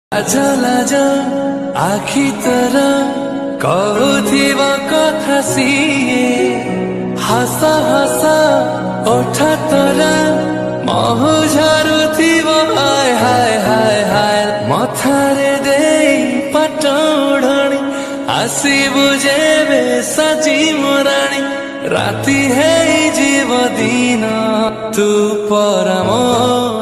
लाज लाज आखि तर कहूथिबा कथा सिए हस हस ओठ तर महु झरुथिब हाय हाय हाय हाय मथारे देई पटोढ़णी आसीबु जेबे सजी मोराणी राति है जीव दिन तू परमो